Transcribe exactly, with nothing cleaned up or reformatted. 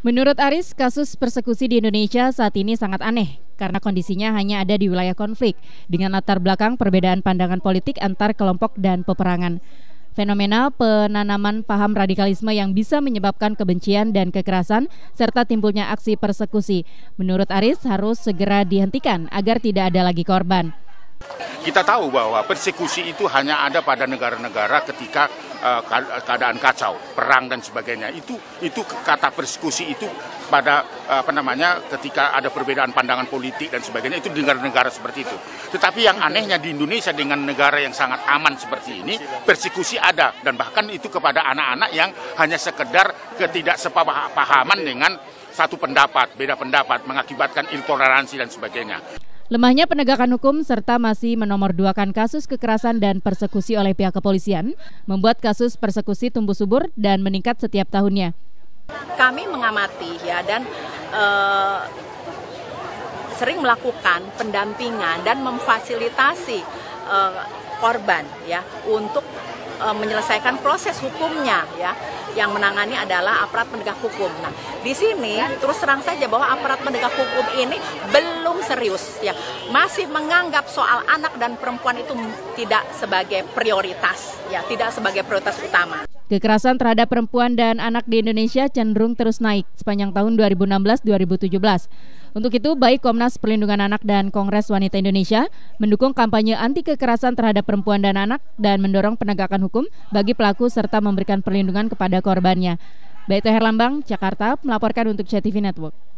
Menurut Aris, kasus persekusi di Indonesia saat ini sangat aneh karena kondisinya hanya ada di wilayah konflik dengan latar belakang perbedaan pandangan politik antar kelompok dan peperangan. Fenomena penanaman paham radikalisme yang bisa menyebabkan kebencian dan kekerasan serta timbulnya aksi persekusi, menurut Aris harus segera dihentikan agar tidak ada lagi korban. Kita tahu bahwa persekusi itu hanya ada pada negara-negara ketika uh, keadaan kacau, perang dan sebagainya. Itu itu kata persekusi itu pada uh, apa namanya ketika ada perbedaan pandangan politik dan sebagainya, itu di negara-negara seperti itu. Tetapi yang anehnya di Indonesia dengan negara yang sangat aman seperti ini, persekusi ada dan bahkan itu kepada anak-anak yang hanya sekedar ketidaksepahaman dengan satu pendapat, beda pendapat mengakibatkan intoleransi dan sebagainya. Lemahnya penegakan hukum serta masih menomorduakan kasus kekerasan dan persekusi oleh pihak kepolisian membuat kasus persekusi tumbuh subur dan meningkat setiap tahunnya. Kami mengamati ya dan uh, sering melakukan pendampingan dan memfasilitasi uh, korban ya untuk uh, menyelesaikan proses hukumnya ya. Yang menangani adalah aparat penegak hukum. Nah, di sini terus terang saja bahwa aparat penegak hukum ini belum serius, ya, masih menganggap soal anak dan perempuan itu tidak sebagai prioritas, ya, tidak sebagai prioritas utama. Kekerasan terhadap perempuan dan anak di Indonesia cenderung terus naik sepanjang tahun dua ribu enam belas dua ribu tujuh belas. Untuk itu, baik Komnas Perlindungan Anak dan Kongres Wanita Indonesia mendukung kampanye anti kekerasan terhadap perempuan dan anak dan mendorong penegakan hukum bagi pelaku serta memberikan perlindungan kepada korbannya. Baito Herlambang, Jakarta, melaporkan untuk C T V Network.